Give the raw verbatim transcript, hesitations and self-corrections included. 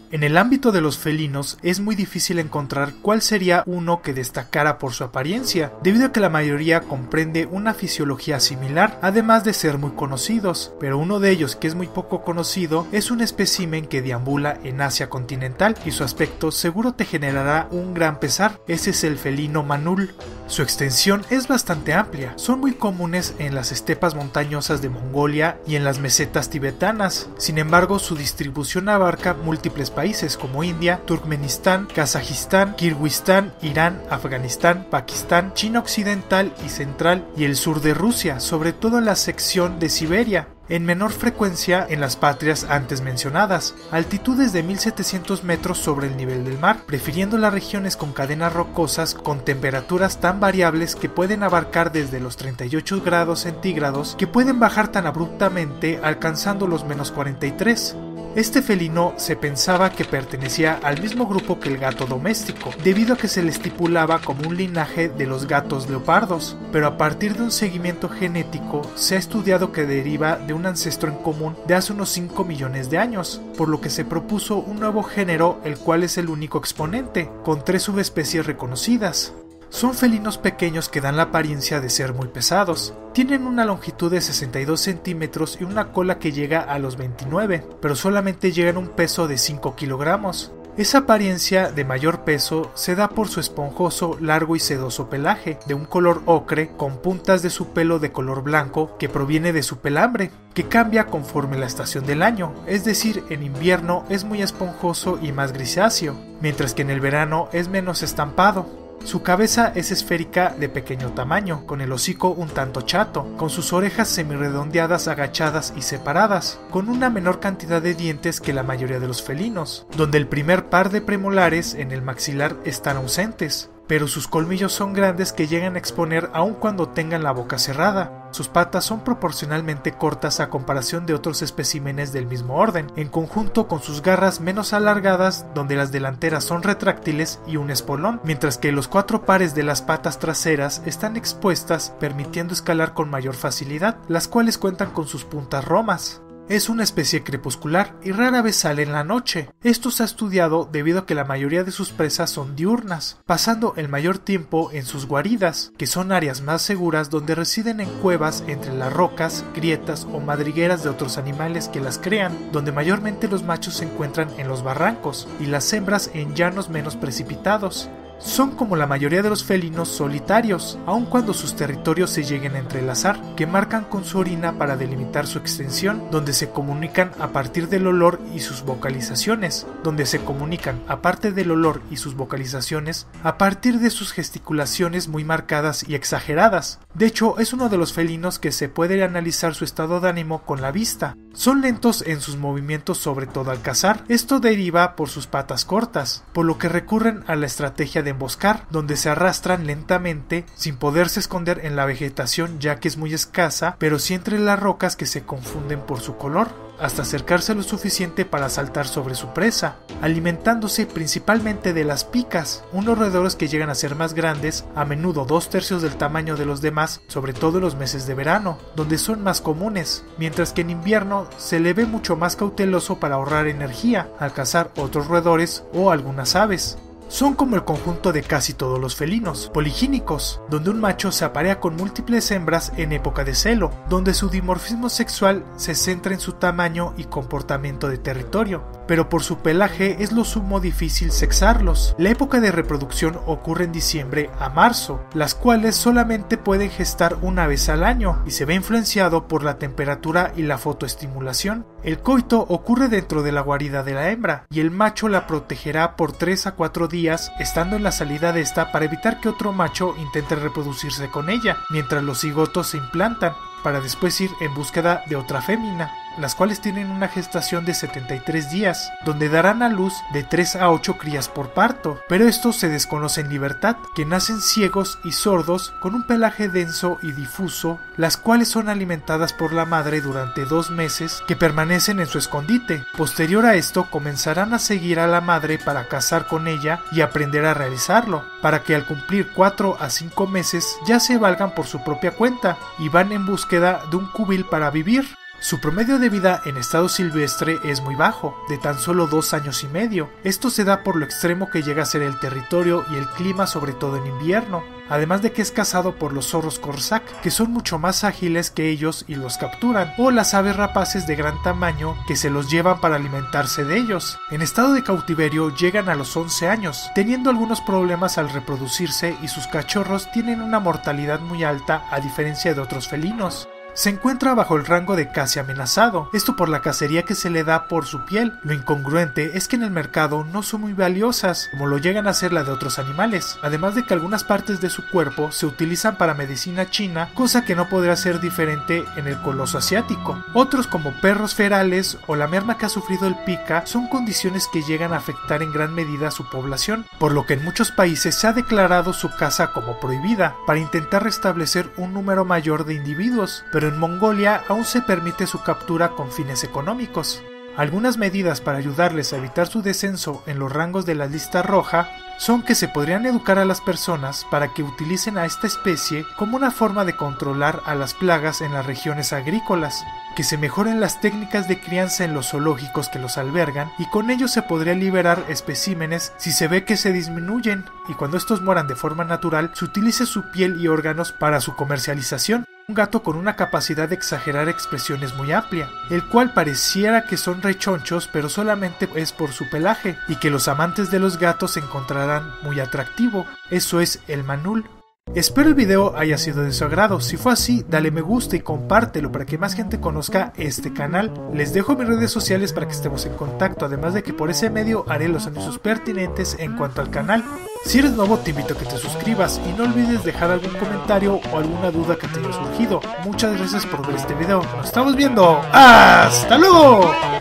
En el ámbito de los felinos es muy difícil encontrar cuál sería uno que destacara por su apariencia, debido a que la mayoría comprende una fisiología similar, además de ser muy conocidos, pero uno de ellos que es muy poco conocido es un espécimen que deambula en Asia continental y su aspecto seguro te generará un gran pesar. Ese es el felino manul. Su extensión es bastante amplia, son muy comunes en las estepas montañosas de Mongolia y en las mesetas tibetanas. Sin embargo, su distribución abarca múltiples países como India, Turkmenistán, Kazajistán, Kirguistán, Irán, Afganistán, Pakistán, China occidental y central y el sur de Rusia, sobre todo en la sección de Siberia. En menor frecuencia en las patrias antes mencionadas, altitudes de mil setecientos metros sobre el nivel del mar, prefiriendo las regiones con cadenas rocosas con temperaturas tan variables que pueden abarcar desde los treinta y ocho grados centígrados que pueden bajar tan abruptamente alcanzando los menos cuarenta y tres. Este felino se pensaba que pertenecía al mismo grupo que el gato doméstico, debido a que se le estipulaba como un linaje de los gatos leopardos, pero a partir de un seguimiento genético se ha estudiado que deriva de un ancestro en común de hace unos cinco millones de años, por lo que se propuso un nuevo género, el cual es el único exponente, con tres subespecies reconocidas. Son felinos pequeños que dan la apariencia de ser muy pesados. Tienen una longitud de sesenta y dos centímetros y una cola que llega a los veintinueve, pero solamente llegan a un peso de cinco kilogramos. Esa apariencia de mayor peso se da por su esponjoso, largo y sedoso pelaje, de un color ocre, con puntas de su pelo de color blanco que proviene de su pelambre, que cambia conforme la estación del año, es decir, en invierno es muy esponjoso y más grisáceo, mientras que en el verano es menos estampado. Su cabeza es esférica de pequeño tamaño, con el hocico un tanto chato, con sus orejas semirredondeadas, agachadas y separadas, con una menor cantidad de dientes que la mayoría de los felinos, donde el primer par de premolares en el maxilar están ausentes, pero sus colmillos son grandes que llegan a exponer aun cuando tengan la boca cerrada. Sus patas son proporcionalmente cortas a comparación de otros especímenes del mismo orden, en conjunto con sus garras menos alargadas, donde las delanteras son retráctiles y un espolón, mientras que los cuatro pares de las patas traseras están expuestas, permitiendo escalar con mayor facilidad, las cuales cuentan con sus puntas romas. Es una especie crepuscular y rara vez sale en la noche. Esto se ha estudiado debido a que la mayoría de sus presas son diurnas, pasando el mayor tiempo en sus guaridas, que son áreas más seguras donde residen en cuevas entre las rocas, grietas o madrigueras de otros animales que las crean, donde mayormente los machos se encuentran en los barrancos y las hembras en llanos menos precipitados. Son como la mayoría de los felinos solitarios, aun cuando sus territorios se lleguen a entrelazar, que marcan con su orina para delimitar su extensión, donde se comunican a partir del olor y sus vocalizaciones, donde se comunican aparte del olor y sus vocalizaciones, a partir de sus gesticulaciones muy marcadas y exageradas. De hecho, es uno de los felinos que se puede analizar su estado de ánimo con la vista. Son lentos en sus movimientos, sobre todo al cazar. Esto deriva por sus patas cortas, por lo que recurren a la estrategia de emboscar, donde se arrastran lentamente sin poderse esconder en la vegetación ya que es muy escasa, pero sí entre las rocas que se confunden por su color, hasta acercarse lo suficiente para saltar sobre su presa, alimentándose principalmente de las picas, unos roedores que llegan a ser más grandes, a menudo dos tercios del tamaño de los demás, sobre todo en los meses de verano, donde son más comunes, mientras que en invierno se le ve mucho más cauteloso para ahorrar energía al cazar otros roedores o algunas aves. Son como el conjunto de casi todos los felinos, poligínicos, donde un macho se aparea con múltiples hembras en época de celo, donde su dimorfismo sexual se centra en su tamaño y comportamiento de territorio, pero por su pelaje es lo sumo difícil sexarlos. La época de reproducción ocurre en diciembre a marzo, las cuales solamente pueden gestar una vez al año y se ve influenciado por la temperatura y la fotoestimulación. El coito ocurre dentro de la guarida de la hembra y el macho la protegerá por tres a cuatro días estando en la salida de esta para evitar que otro macho intente reproducirse con ella, mientras los cigotos se implantan, para después ir en búsqueda de otra fémina, las cuales tienen una gestación de setenta y tres días, donde darán a luz de tres a ocho crías por parto, pero estos se desconoce en libertad, que nacen ciegos y sordos con un pelaje denso y difuso, las cuales son alimentadas por la madre durante dos meses que permanecen en su escondite. Posterior a esto comenzarán a seguir a la madre para cazar con ella y aprender a realizarlo, para que al cumplir cuatro a cinco meses ya se valgan por su propia cuenta y van en búsqueda de un cubil para vivir. Su promedio de vida en estado silvestre es muy bajo, de tan solo dos años y medio. Esto se da por lo extremo que llega a ser el territorio y el clima, sobre todo en invierno. Además de que es cazado por los zorros corsac, que son mucho más ágiles que ellos y los capturan, o las aves rapaces de gran tamaño que se los llevan para alimentarse de ellos. En estado de cautiverio llegan a los once años, teniendo algunos problemas al reproducirse, y sus cachorros tienen una mortalidad muy alta a diferencia de otros felinos. Se encuentra bajo el rango de casi amenazado, esto por la cacería que se le da por su piel. Lo incongruente es que en el mercado no son muy valiosas, como lo llegan a ser la de otros animales, además de que algunas partes de su cuerpo se utilizan para medicina china, cosa que no podrá ser diferente en el coloso asiático. Otros, como perros ferales o la merma que ha sufrido el pica, son condiciones que llegan a afectar en gran medida a su población, por lo que en muchos países se ha declarado su caza como prohibida, para intentar restablecer un número mayor de individuos, pero en Mongolia aún se permite su captura con fines económicos. Algunas medidas para ayudarles a evitar su descenso en los rangos de la lista roja son que se podrían educar a las personas para que utilicen a esta especie como una forma de controlar a las plagas en las regiones agrícolas, que se mejoren las técnicas de crianza en los zoológicos que los albergan, y con ello se podría liberar especímenes si se ve que se disminuyen, y cuando estos mueran de forma natural se utilice su piel y órganos para su comercialización. Un gato con una capacidad de exagerar expresiones muy amplia, el cual pareciera que son rechonchos, pero solamente es por su pelaje, y que los amantes de los gatos encontrarán muy atractivo. Eso es el manul. Espero el video haya sido de su agrado. Si fue así, dale me gusta y compártelo para que más gente conozca este canal. Les dejo mis redes sociales para que estemos en contacto, además de que por ese medio haré los anuncios pertinentes en cuanto al canal. Si eres nuevo, te invito a que te suscribas y no olvides dejar algún comentario o alguna duda que te haya surgido. Muchas gracias por ver este video. Nos estamos viendo. ¡Hasta luego!